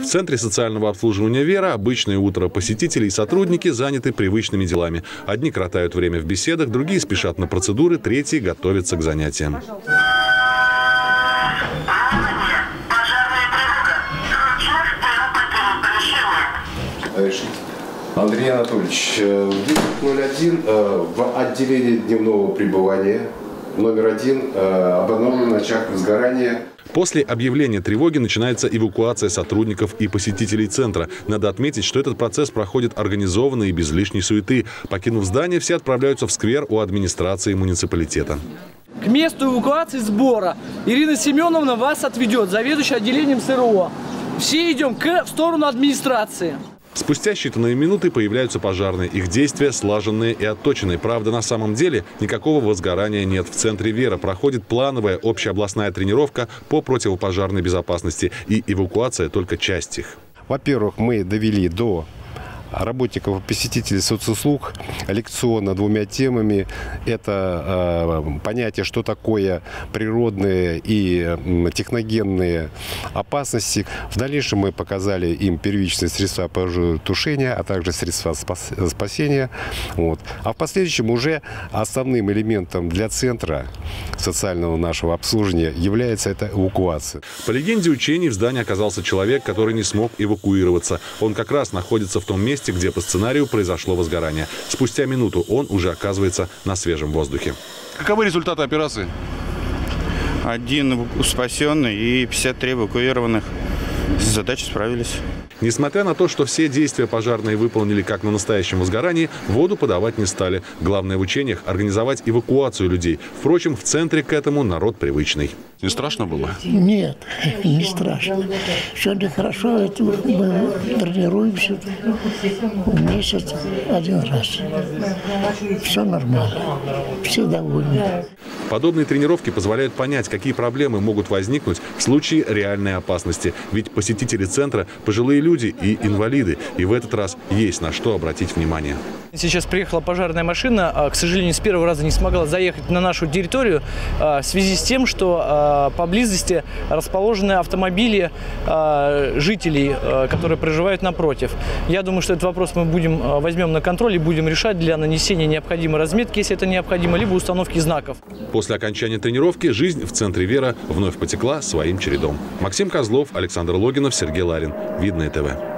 В Центре социального обслуживания «Вера» обычное утро. Посетители и сотрудники заняты привычными делами. Одни коротают время в беседах, другие спешат на процедуры, третьи готовятся к занятиям. Андрей Анатольевич, в 10:01 в отделении дневного пребывания номер 1 обнаружен очаг возгорания. После объявления тревоги начинается эвакуация сотрудников и посетителей центра. Надо отметить, что этот процесс проходит организованно и без лишней суеты. Покинув здание, все отправляются в сквер у администрации муниципалитета. К месту эвакуации сбора Ирина Семеновна вас отведет, заведующая отделением СРО. Все идем в сторону администрации. Спустя считанные минуты появляются пожарные. Их действия слаженные и отточенные. Правда, на самом деле никакого возгорания нет. В центре «Вера» проходит плановая общеобластная тренировка по противопожарной безопасности. И эвакуация только часть их. Во-первых, мы довели до работников и посетителей соцуслуг лекционно 2 темами. Это понятие, что такое природные и техногенные опасности. В дальнейшем мы показали им первичные средства пожаротушения, а также средства спасения. А в последующем уже основным элементом для центра социального нашего обслуживания является эта эвакуация. По легенде учений в здании оказался человек, который не смог эвакуироваться. Он как раз находится в том месте, где по сценарию произошло возгорание. Спустя минуту он уже оказывается на свежем воздухе. Каковы результаты операции? 1 спасенный и 53 эвакуированных. С задачей справились. Несмотря на то, что все действия пожарные выполнили как на настоящем возгорании, воду подавать не стали. Главное в учениях – организовать эвакуацию людей. Впрочем, в центре к этому народ привычный. Не страшно было? Нет, не страшно. Все хорошо, это мы тренируемся в месяц 1 раз. Все нормально, все довольны. Подобные тренировки позволяют понять, какие проблемы могут возникнуть в случае реальной опасности. Ведь посетители центра – пожилые люди и инвалиды. И в этот раз есть на что обратить внимание. Сейчас приехала пожарная машина. К сожалению, с первого раза не смогла заехать на нашу территорию в связи с тем, что поблизости расположены автомобили жителей, которые проживают напротив. Я думаю, что этот вопрос мы возьмем на контроль и будем решать для нанесения необходимой разметки, если это необходимо, либо установки знаков. После окончания тренировки жизнь в центре «Вера» вновь потекла своим чередом. Максим Козлов, Александр Логинов, Сергей Ларин. Видное ТВ.